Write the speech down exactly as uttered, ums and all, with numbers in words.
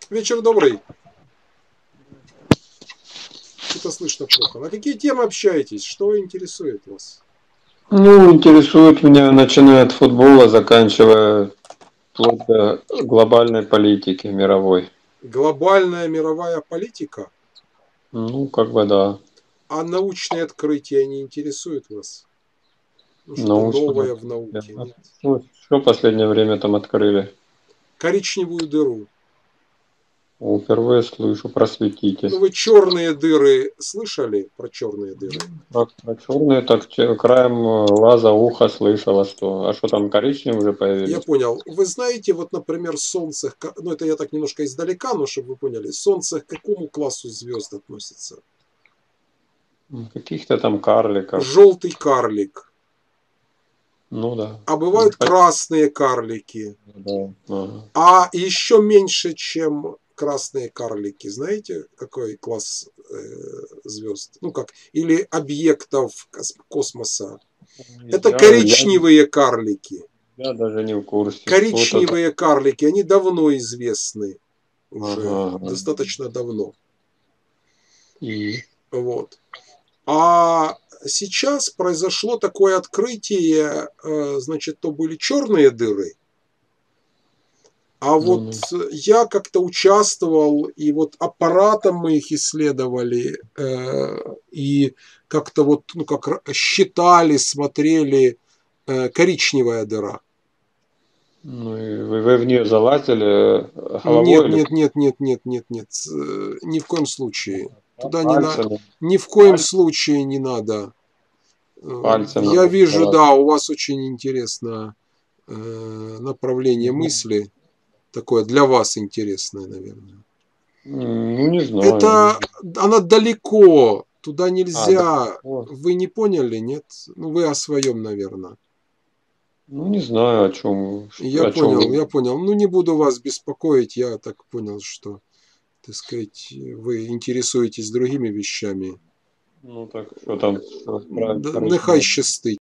Вечер добрый. Что-то слышно плохо. На какие темы общаетесь? Что интересует вас? Ну, интересует меня, начиная от футбола, заканчивая вплоть до глобальной политики мировой. Глобальная мировая политика? Ну, как бы да, А научные открытия не интересуют вас? Ну, что-то научно. новое в науке, нет? Ну, что в последнее время там открыли? Коричневую дыру. О, впервые слышу, просветите. Ну, вы черные дыры слышали про черные дыры? Про, про черные так че- краем э, глаза, уха слышала, что... А что там, коричневые уже Я появились? понял. Вы знаете, вот, например, Солнце, к- ну, это я так немножко издалека, но чтобы вы поняли, Солнце к какому классу звезд относится? М, Каких-то там карликов. Желтый карлик. Ну да. А Ну, бывают почти, красные карлики. да. Ага. А еще меньше, чем красные карлики. Знаете, какой класс э, звезд? Ну как, или объектов кос- космоса. Это Я, я, коричневые карлики. я даже не в курсе. Вот это. Коричневые карлики, они давно известны Ага, уже, ага. достаточно давно. И Вот. А сейчас произошло такое открытие, э, значит, то были черные дыры, а ну, вот ну. я как-то участвовал, и вот аппаратом мы их исследовали, э, и как-то вот, ну, как считали, смотрели, э, коричневая дыра. Ну и вы, вы в нее залазили э, головой Нет, или нет, нет, нет, нет, нет, нет, э, ни в коем случае. Туда не на, пальцами? ни в коем Пальцем, случае не надо. Э, пальцем Я надо вижу, залазить. да, у вас очень интересно э, направление Ну, мысли, такое для вас интересное, наверное. ну, не знаю. Это она далеко, туда А, да. нельзя. Вот. Вы не поняли, нет? Ну, вы о своем, наверное. Ну, не знаю, о чем, Я о чем понял, вы. я понял. Ну, не буду вас беспокоить, я так понял, что, так сказать, вы интересуетесь другими вещами. Ну, так, что там, что про, Да, короче, нехай щастить.